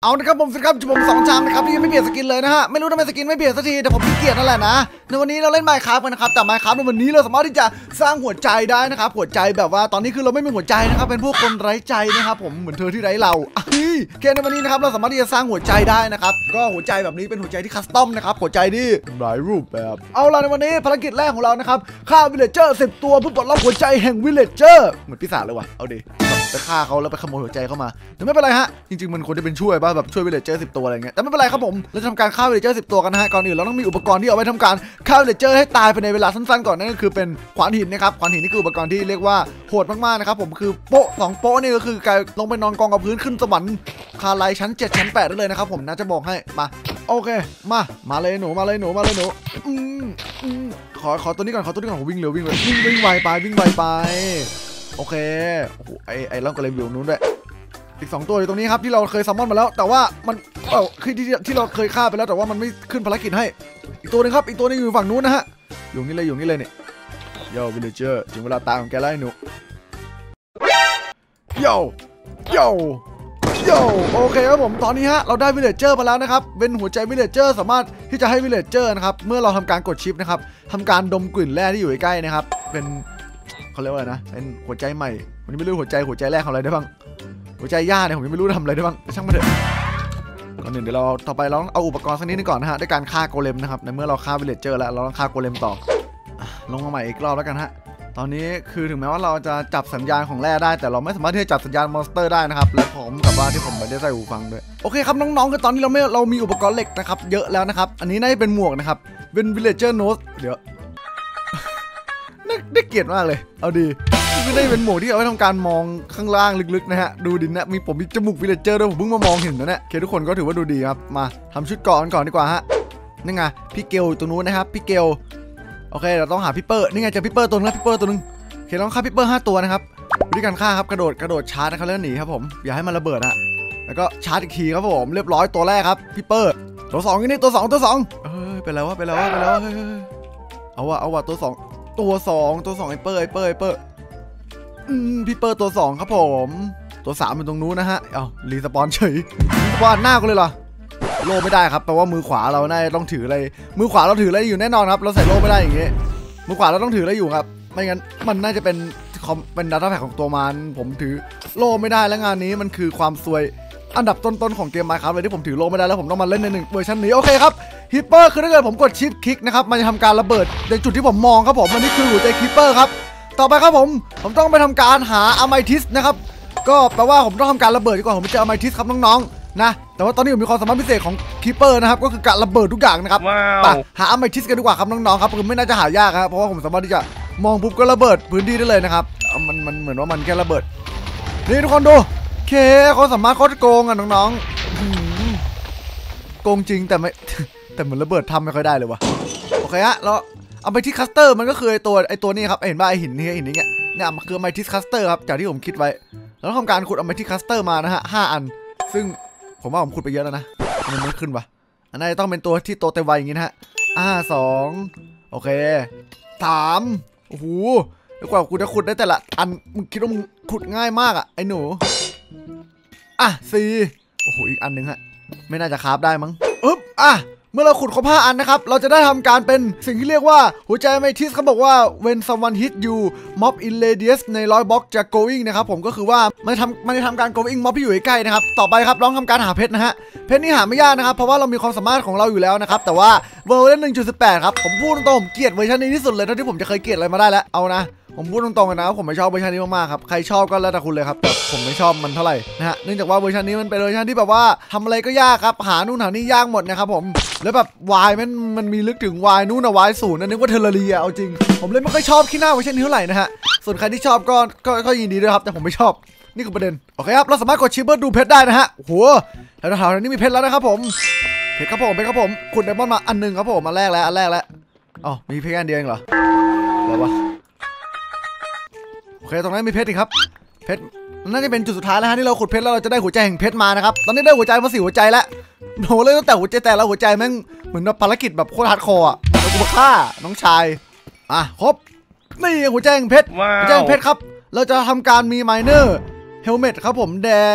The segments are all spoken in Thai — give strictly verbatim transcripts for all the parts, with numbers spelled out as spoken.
เอานะครับผมสิครับผมสองชามนะครับที่ยังไม่เปลี่ยนสกินเลยนะฮะไม่รู้ทำไมสกินไม่เปลี่ยนสักทีแต่ผมขี้เกียจนั่นแหละนะในวันนี้เราเล่น Minecraft กันนะครับแต่ Minecraft ในวันนี้เราสามารถที่จะสร้างหัวใจได้นะครับหัวใจแบบว่าตอนนี้คือเราไม่มีหัวใจนะครับเป็นพวกคนไร้ใจนะครับผมเหมือนเธอที่ไร้เราเกมในวันนี้นะครับเราสามารถที่จะสร้างหัวใจได้นะครับก็หัวใจแบบนี้เป็นหัวใจที่คัสตอมนะครับหัวใจที่หลายรูปแบบเอาล่ะในวันนี้ภารกิจแรกของเรานะครับฆ่าวิลเลจเจอร์สิบตัวเพื่อปลดล็อกหัวใจแห่งวิลเลจเจอร์เหมือนปีศาจเลยว่ะเอาดิไปฆ่าเขาแล้วไปขโมยหัวใจเข้ามาแต่ไม่เป็นไรฮะจริงๆมันควรจะเป็นช่วยป่ะแบบช่วยวิลเลจเจอร์สิบตัวอะไรเงี้ยแต่ไม่เป็นไรครับผมเราจะทำการฆ่าวิลเลจเจอร์สิบตัวกันนะฮะก่อนอื่นเราต้องมีอุปกรณ์ที่เอาไว้ทำการฆ่าวิลเลจเจอร์ให้ตายภายในเวลาสั้นๆก่อนนั่นก็คือเป็นขวานหินนะครับขวานหินนี่คืออุปกรณ์ที่เรียกว่าโหดมากๆนะครับผมคือโป๊ะสองโป๊ะนี่ก็คือการลงไปนอนกองกับพื้นขึ้นสวรรค์คาไลชั้นเจ็ดชั้นแปดได้เลยนะครับผมน่าจะบอกให้มาโอเคมามาเลยหนูมาเลยหนูมาเลยหนูอืมอืมขอขอตัวนี้ก่อนขอตัวนี้ก่อนวิ่งเร็ววิ่งเร็ววิ่งวิ่งไวไปวิ่งไวไปโอเคโอ้โหไอไอล่องกระเลมอยู่นู้นด้วยอีกสองตัวอยู่ตรงนี้ครับที่เราเคยซัมมอนมาแล้วแต่ว่ามันเออคือที่ที่เราเคยฆ่าไปแล้วแต่ว่ามันไม่ขึ้นภารกิจให้อีกตัวนึงครับอีกตัวนึงอยู่ฝั่งนู้นนะฮะอยู่นี่เลยอยู่นี่เลยเนี่ยโย่วิลเลจเจอร์ถึงเวลาตายของแกแล้วไอ้หนูโย่โย่โย่โอเคครับผมตอนนี้ฮะเราได้วิลเลจเจอร์มาแล้วนะครับเป็นหัวใจวิลเลจเจอร์สามารถที่จะให้วิลเลจเจอร์นะครับเมื่อเราทำการกดชิปนะครับทำการดมกลิ่นแร่ที่อยู่ใกล้ๆนะครับเป็นเขาเรียกว่าอะไรนะเป็นหัวใจใหม่วันนี้ไม่รู้หัวใจหัวใจแรกของอะไรได้บ้างหัวใจย่าเนี่ยผมยังไม่รู้ทำอะไรได้บ้างช่างมันเถอะก่อนหนึ่งเดี๋ยวเราต่อไปเราต้องเอาอุปกรณ์สักนิดนึงก่อนนะฮะด้วยการฆ่าโกเลมนะครับในเมื่อเราฆ่าวิลเลจเจอร์แล้วเราต้องฆ่าโกเลมต่อลงมาใหม่อีกรอบแล้วกันฮะตอนนี้คือถึงแม้ว่าเราจะจับสัญญาณของแร่ได้แต่เราไม่สามารถที่จะจับสัญญาณมอนสเตอร์ได้นะครับและผมกับว่าที่ผมไม่ได้ใส่หูฟังด้วยโอเคครับน้องๆคือตอนนี้เราไม่เรามีอุปกรณ์เหล็กนะครับเยอะแล้วนะครับอันนี้น่าจะเป็นหมวกนะครับเป็นวิลเลจเจอร์โนสเดี๋ยวได้เกียรติมากเลยเอาดีไม่ได้เป็นหมวกที่เอาไว้ทำการมองข้างล่างลึกๆนะฮะดูดินนะมีผมมีจมูกวิลเลจเจอร์ด้วยผมเพิ่งมามองเห็นนะเนี่ยเคทุกคนก็ถือว่าดูดีครับมาทำชุดก่อนก่อนดีกว่าฮะนี่ไงพี่เกลตรงนู้นนะครับพี่เกลโอเคเราต้องหาพี่เปอร์นี่ไงเจอพี่เปอร์ตัวนึงแล้วพี่เปอร์ตัวนึงโอเคต้องฆ่าพี่เปอร์ห้าตัวนะครับวิธีการฆ่าครับกระโดดกระโดดชาร์จนะครับแล้วหนีครับผมอย่าให้มันระเบิดฮะแล้วก็ชาร์จอีกทีครับผมเรียบร้อยตัวแรกครับพี่เปอร์ตัวสองนี่ตัวสองตัวสองเฮ้ยไปแล้ววะไปแล้ววะไปแล้ววะเอาวะเอาวะตัวสองตัวสองตัวสองไอเปอร์ไอเปอร์ไอเปอร์อืมพี่เปอร์ตัวสองครับผมตัวสามเป็นตรงนู้นนะฮะเอารีสปอนเฉยรีสปอนหน้ากูเลยเหรอโล่ไม่ได้ครับแปลว่ามือขวาเราน่าต้องถืออะไรมือขวาเราถืออะไรอยู่แน่นอนครับเราใส่โล่ไม่ได้อย่างงี้มือขวาเราต้องถืออะไรอยู่ครับไม่งั้นมันน่าจะเป็นคอมเป็นดัตต้าแพ็กของตัวมันผมถือโล่ไม่ได้แล้วงานนี้มันคือความซวยอันดับต้นๆของเกม Minecraft เลยที่ผมถือโล่ไม่ได้แล้วผมต้องมาเล่นในหนึ่งเวอร์ชันนี้โอเคครับฮิปเปอร์คือถ้าเกิดผมกดชิปคลิกนะครับมันจะทำการระเบิดในจุดที่ผมมองครับผมอันนี้คือหัวใจฮิปเปอร์ครับต่อไปครับผมผมต้องไปทำการหาอะไมทิสนะครับก็แปลว่าผมต้องทำการระเบิดดีกว่าผมไปเจออะไมทิสครับน้องๆนะแต่ว่าตอนนี้ผมมีความสามารถพิเศษของคิปเปอร์นะครับก็คือการระเบิดทุกอย่างนะครับไปหาอะไมทิสกันดีกว่าครับน้องๆครับคือไม่น่าจะหายากครับเพราะว่าผมสามารถที่จะมองปุ๊บก็ระเบิดพื้นที่ได้เลยนะครับมันมันเหมือนว่ามันแค่ระเบิดนี่ทุกคนดูเคเขาสามารถโคตรโกงอ่ะน้องๆโกงจริงแต่ไม่แต่เหมือนระเบิดทำไม่ค่อยได้เลยวะโอเคฮะแล้วเอาไปที่คัสเตอร์มันก็คือไอตัวไอตัวนี้ครับเห็นป่ะไอหินนี่หินนี้เนี่ยเนี่ยมันคืออะไมทิสคัสเตอร์ครับจากที่ผมคิดไว้แล้วทำการขุดอะไมทิสคัสเตอร์มานะฮะห้าอันซึ่งผมว่าผมขุดไปเยอะแล้วนะมันไม่ขึ้นวะอันนี้ต้องเป็นตัวที่โตเต็มวัยอย่างงี้นะฮะอ่าสองโอเคสามโอ้โหแล้วกว่ากูจะขุดได้แต่ละอันมึงคิดว่ามึงขุดง่ายมากอ่ะไอหนูอ่ะสี่โอ้โหอีกอันหนึ่งฮะไม่น่าจะคราฟได้มั้งอึ๊บอ่ะเมื่อเราขุดครบห้าอันนะครับเราจะได้ทำการเป็นสิ่งที่เรียกว่าหัวใจไมทิสเขาบอกว่า when someone hit you mob in radius ในร้อยบล็อกจะ going นะครับผมก็คือว่ามันทำมันจะทำการ going mob ที่อยู่ใกล้ๆนะครับต่อไปครับลองทำการหาเพชรนะฮะเพชรนี่หาไม่ยากนะครับเพราะว่าเรามีความสามารถของเราอยู่แล้วนะครับแต่ว่าเวอร์ชัน หนึ่งจุดสิบแปด ครับผมพูดตรงๆผมเกลียดเวอร์ชันนี้ที่สุดเลยเท่าที่ผมจะเคยเกลียดอะไรมาได้แล้วเอานะผมพูดตรงๆกันนะผมไม่ชอบเวอร์ชันนี้มากๆครับใครชอบก็แล้วแต่คุณเลยครับแต่ผมไม่ชอบมันเท่าไหร่นะฮะเนื่องจากว่าเวอร์ชันนี้มันเป็นเวอร์ชันที่แบบว่าทำอะไรก็ยากครับหานู่นหานี่ยากหมดนะครับผมแล้วแบบวายมันมันมีลึกถึงวายนู่นนะวายศูนย์นั่นนึกว่าเทอร์เรียเอาจริงผมเลยไม่ค่อยชอบขี้หน้าเวอร์ชันนี้เท่าไหร่นะฮะส่วนใครที่ชอบก็ก็ก็ยินดีด้วยครับแต่ผมไม่ชอบนี่คือประเด็นโอเคครับเราสามารถกดชิปเปอร์ดูเพชรได้นะฮะโอ้โหแถวๆนี้มีเพชรแล้วนะครับผมเพชรครับผมเพชรครับผมขุดไดมอนด์มาอันหนึ่งครับผมมาแรกแล้วอันแรกแล้วอ๋อมีเพชรอันเดียวเองเหรออะไรวะโอเคตรงนั้นมีเพชรอีกครับเพชรน่าจะเป็นจุดสุดท้ายแล้วฮะที่เราขุดเพชรแล้วเราจะได้หัวใจแห่งเพชรมานะครับตอนนี้ได้หัวใจมาสี่หัวใจแล้วโหเลยตั้งแต่หัวใจแต่ละหัวใจแม่งเหมือนภารกิจแบบโคตรฮาร์ดคอร์อ่ะเรากูมาฆ่าน้องชายอ่ะครบนี่หัวใจแห่งเพชรหัวใจแห่งเพชรครับเราจะทำการมีไมเนอร์เฮลเมตครับผมแด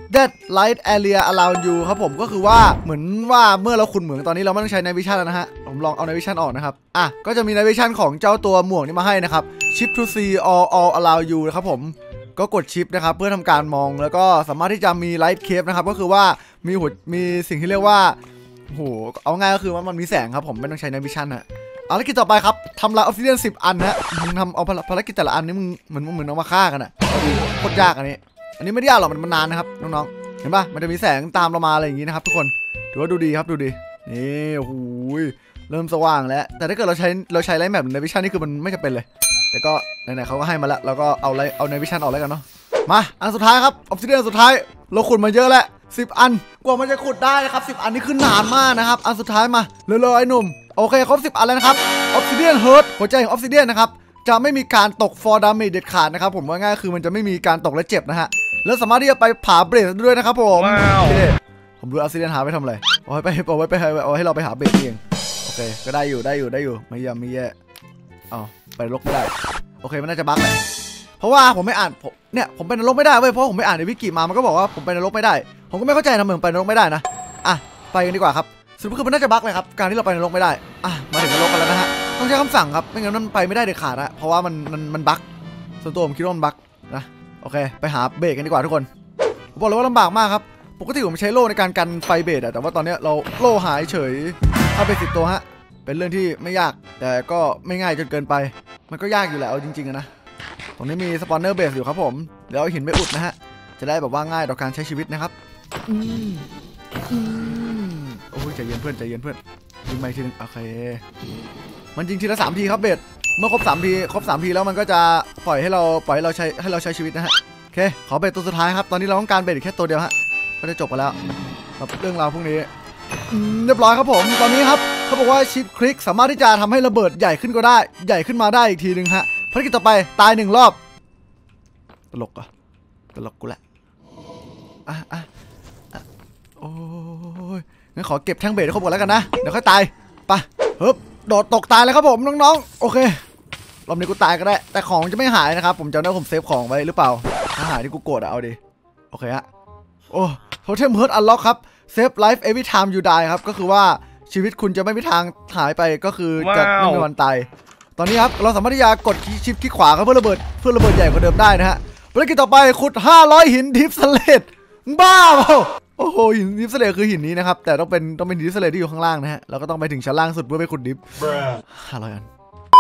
that light area around you ครับผมก็คือว่าเหมือนว่าเมื่อเราขุดเหมืองตอนนี้เราไม่ต้องใช้ night vision แล้วนะฮะผมลองเอา night vision ออกนะครับอ่ะก็จะมี night vision ของเจ้าตัวหมวกนี้มาให้นะครับ shift to see all all around you นะครับผมก็กด shift นะครับเพื่อทำการมองแล้วก็สามารถที่จะมี light cave นะครับก็คือว่ามีหัวมีสิ่งที่เรียกว่าโหเอาง่ายก็คือว่ามันมีแสงครับผมไม่ต้องใช้ night vision ฮะภารกิจต่อไปครับทำลายออฟซิเดียนสิบอันนะมึงทำเอาภารกิจแต่ละอันนี้มึงเหมือนเหมือนเอามาฆ่ากันอะโคตรยากอันนี้อันนี้ไม่ได้ยากหรอกมันนานนะครับน้องๆเห็นปะมันจะมีแสงตามเรามาอะไรอย่างงี้นะครับทุกคนถือว่าดูดีครับดูดีนี่โอ้โหเริ่มสว่างแล้วแต่ถ้าเกิดเราใช้เราใช้ไลท์แมปในวิชั่นนี่คือมันไม่จำเป็นเลยแต่ก็ไหนๆเขาก็ให้มาแล้วเราก็เอาไลท์เอาในวิชั่นออกแล้วกันเนาะมาอันสุดท้ายครับออฟซิเดียนสุดท้ายเราขุดมาเยอะแล้วสิบอันกว่ามันจะขุดได้นะครับสิบอันนี้คือนานมากนะครับอันสุดท้ายมาเร็วๆไอ้หนุ่มโอเคครบสิบอันแล้วนะครับออฟซิเดียนเฮิร์ตหัวใจของออฟซิเดียนนะครับจะไม่มีการตกฟอร์ดาเมจเด็ดขาดนะครับผมว่าง่ายคือมันจะไม่มีการตกและเจ็บนะฮะแล้วสามารถที่จะไปผ่าเบรดด้วยนะครับผมโอเคผมดูออฟซิเดียนหาไปทำอะไรเอาไว้ไปเอาไว้ไปเอาให้เราไปหาเบรดเองโอเคก็ได้อยู่ได้อยู่ได้อยู่ไม่แย่ไม่แย่เอาไปลกไม่ได้โอเคมันน่าจะบั๊กแหละเพราะว่าผมไม่อ่านเนี่ยผมไปนรกไม่ได้เว้ยเพราะผมไม่อ่านในวิกิมามันก็บอกว่าผมไปนรกไม่ได้ผมก็ไม่เข้าใจทำไมผมไปนรกไม่ได้นะอ่ะไปกันดีกว่าครับสรุปคือมันน่าจะบั๊กเลยครับการที่เราไปนรกไม่ได้อ่ะมาถึงนรกกันแล้วนะฮะต้องใช้คำสั่งครับไม่งั้นมันไปไม่ได้เด็ดขาดนะเพราะว่ามันมันมันบั๊กส่วนตัวผมคิดว่ามันบั๊กนะโอเคไปหาเบรกกันดีกว่าทุกคนผมบอกเลยว่าลำบากมากครับปกติผมใช้โล่ในการกันไฟเบรดอะแต่ว่าตอนนี้เราโล่หายเฉยเอาไปสิบตัวฮะเป็นเรื่องที่ไม่ยากแต่ก็ไม่ง่ายจนเกินไปมันก็ยากอยู่แหละเอาจริงๆนะตรงนี้มีสปอนเนอร์เบสอยู่ครับผมเดี๋ยวเอาหินไปอุดนะฮะจะได้แบบว่าง่ายต่อการใช้ชีวิตนะครับอืมอืมโอ้ยใจเย็นเพื่อนใจเย็นเพื่อนยิงไปทีนึงโอเคมันยิงทีละสามทีครับเบสเมื่อครบสามทีครบสามทีแล้วมันก็จะปล่อยให้เราปล่อยให้เราใช้ให้เราใช้ชีวิตนะฮะโอเคขอเบสตัวสุดท้ายครับตอนนี้เราต้องการเบสแค่ตัวเดียวฮะก็จะจบไปแล้วกับเรื่องราวพวกนี้เรียบร้อยครับผมตอนนี้ครับเขาบอกว่าชิปคลิกสามารถที่จะทำให้ระเบิดใหญ่ขึ้นก็ได้ใหญ่ขึ้นมาได้อีกทีนึงฮะภารกิจต่อไปตายหนึ่งรอบตลกอ่ะตลกกูแหละอ่ะอ่ะโอ้ยงั้นขอเก็บแท่งเบสให้ครบก่อนแล้วกันนะเดี๋ยวค่อยตายไปเฮ้ยโดดตกตายเลยครับผมน้องๆโอเครอบนี้กูตายก็ได้แต่ของจะไม่หายนะครับผมจะได้ผมเซฟของไว้หรือเปล่าถ้าหายที่กูโกรธอะเอาดิโอเคฮะโอ้โทเทมเฮิร์ตอันล็อกครับเซฟไลฟ์เอวิทามยูไดครับก็คือว่าชีวิตคุณจะไม่มีทางหายไปก็คือจะไม่มีวันตายตอนนี้ครับเราสามารถที่จะกดชิปคลิกขวาครับเพื่อระเบิดเพื่อระเบิดใหญ่กว่าเดิมได้นะฮะภารกิจต่อไปขุดห้าร้อยหินดิฟสเลตบ้าเปล่าโอ้โหหินดิฟสเลตคือหินนี้นะครับแต่ต้องเป็นต้องเป็นดิฟสเลตที่อยู่ข้างล่างนะฮะเราก็ต้องไปถึงชั้นล่างสุดเพื่อไปขุดดิฟห้าร้อยอัน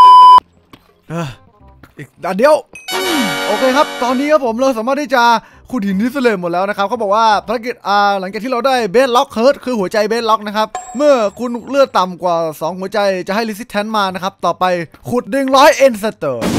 อีกอันเดียวโอเคครับตอนนี้ครับผมเราสามารถที่จะขุดหินดิฟสเลตหมดแล้วนะครับเขาบอกว่าภารกิจอ่าหลังจากที่เราได้เบสล็อกเฮิร์ตคือหัวใจเบสล็อกนะครับเมื่อคุณเลือดต่ำกว่าสองหัวใจจะให้รีสิสแทนต์มานะครับต่อไปขุดหนึ่งร้อยเอ็นสเตอร์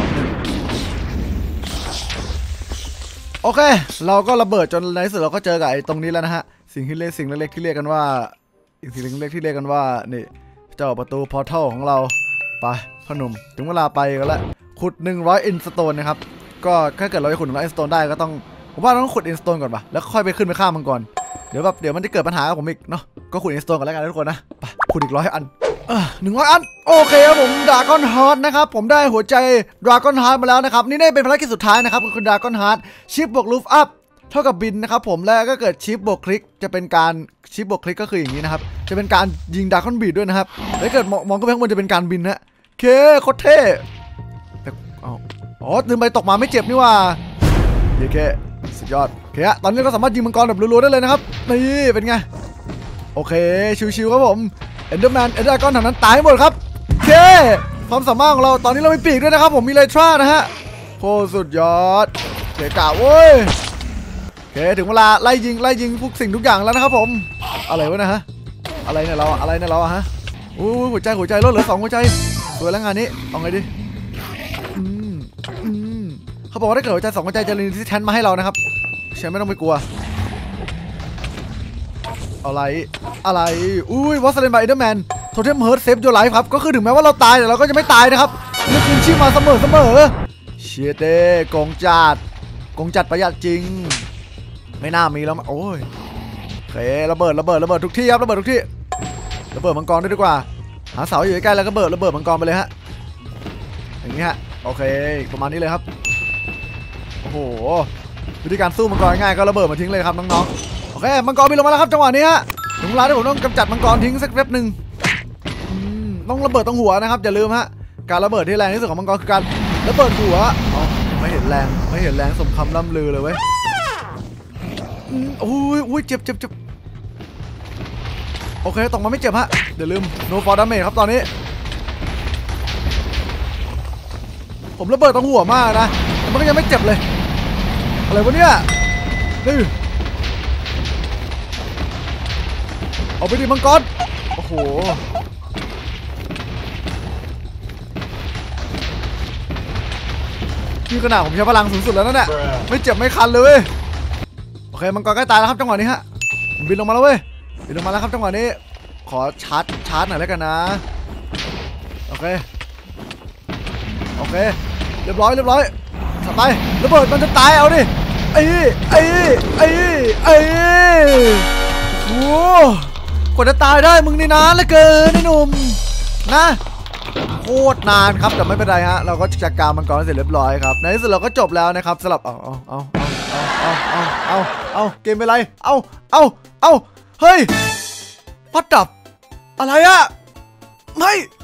โอเคเราก็ระเบิดจนในที่สุดเราก็เจอกับไอ้ตรงนี้แล้วนะฮะสิ่งที่เรียกสิ่งเล็กๆที่เรียกกันว่าอีกสิ่งเล็กๆที่เรียกกันว่านี่เจ้าประตูพอร์ทัลของเราไปพ่อหนุ่มถึงเวลาไปกันแล้วขุดหนึ่งร้อยอินสโตนนะครับก็ถ้าเกิดเราจะขุดหนึ่งร้อยอินสโตนได้ก็ต้องผมว่าเราต้องขุดอินสโตนก่อนป่ะแล้วค่อยไปขึ้นไปฆ่ามันก่อนเดี๋ยวแบบเดี๋ยวมันจะเกิดปัญหากับผมอีกเนาะก็ขุดอินสโตนก่อนแล้วกันทุกคนนะไปขุดอีกร้อยอันเออหนึ่งร้อยอันโอเคครับผมดราก้อนฮาร์ดนะครับผมได้หัวใจดราก้อนฮาร์ดมาแล้วนะครับนี่ได้เป็นภารกิจสุดท้ายนะครับก็คือดราก้อนฮาร์ดชิปบวกลูฟอัพเท่ากับบินนะครับผมแล้วก็เกิดชิปบวกคลิกจะเป็นการชิปบวกคลิกก็คืออย่างนี้นะครับจะเป็นการยิงดราก้อนบีดด้วยนะครับแล้วเกิดมองก็ข้างบนจะเป็นการบินนะเคโคตรเท่แต่อ๋อตื่นไปตกมาไม่เจ็บนี่ว่าเย้เคสุดยอดโอเคตอนนี้ก็สามารถยิงมังกรแบบรัวๆได้เลยนะครับนี่เป็นไงโอเคชิวๆครับผมเอ็นเดอร์แมนเอ็นเดอร์ก้อนแถวนั้นตายหมดครับเคความสามารถของเราตอนนี้เรามีปีกด้วยนะครับผมมีไลทรานะฮะโคสุดยอดเก๋กะเว้ยโอเคถึงเวลาไล่ยิงไล่ยิงทุกสิ่งทุกอย่างแล้วนะครับผมอะไรวะนะฮะอะไรเนี่ยเราอะไรเนี่ยเราอะฮะโอ้หัวใจหัวใจลดเหลือสองหัวใจสวยแล้วงานนี้เอาไงดิอืมอืมเขาบอกว่าถ้าเกิดหัวใจสองหัวใจจะรีซิสแทนต์มาให้เรานะครับเชื่อไม่ต้องไปกลัวอะไรอะไรอุ้ยวอสเลนบายเดอร์แมนโทเทมเฮิร์ตเซฟยูไลฟ์ครับก็คือถึงแม้ว่าเราตายแต่เราก็จะไม่ตายนะครับนึกคืนชีพมาเสมอเสมอเชียเต้กงจัดกงจัดประหยัดจริงไม่น่ามีแล้วโอ้ยโอเคระเบิดระเบิดระเบิดทุกที่ครับระเบิดทุกที่ระเบิดมังกรด้วยดีกว่าหาเสาอยู่ใกล้แล้วก็เบิดระเบิดมังกรไปเลยฮะอย่างนี้ฮะโอเคประมาณนี้เลยครับโอ้โหวิธีการสู้มังกรง่ายก็ระเบิดมาทิ้งเลยครับน้องๆโอเคมังกรบินลงมาแล้วครับจังหวะนี้ฮะถึงเวลาที่ผมต้องกำจัดมังกรทิ้งสักแป๊บหนึ่งต้องระเบิดตรงหัวนะครับอย่าลืมฮะการระเบิดที่แรงที่สุดของมังกรคือการระเบิดหัวอ๋อไม่เห็นแรงไม่เห็นแรงสมคำล่ำลือเลยเว้ยโอ้ยโอ้ยเจ็บเจ็บเจ็บโอเคตกมาไม่เจ็บฮะอย่าลืม no for damage ครับตอนนี้ผมระเบิดตรงหัวมากนะแต่มันก็ยังไม่เจ็บเลยอะไรวะเนี่ยนี่เอาไปดิมังกรโอ้โหที่ขนาดผมใช้พลังสูงสุดแล้วนั่นแหละไม่เจ็บไม่คันเลยโอเคมังกรใกล้ตายแล้วครับจังหวะนี้ฮะผมบินลงมาแล้วเว้ยบินลงมาแล้วครับจังหวะนี้ขอชาร์จชาร์จหน่อยแล้วกันนะโอเคโอเคเรียบร้อยเรียบร้อยสไประเบิดมันจะตายเอาดิไอ้ไอ้ไอ้ไอ้โอ้กว่าจะตายได้มึงนี่นานเหลือเกินไอ้หนุ่มนะโคตรนานครับแต่ไม่เป็นไรฮะเราก็จัดการมังกรเสร็จเรียบร้อยครับในที่สุดเราก็จบแล้วนะครับสำหรับเอาเอาเอาเอาเอาเอาเอาเกมเป็นไรเอาเอาเอาเฮ้ยพัดดับอะไรอะไม่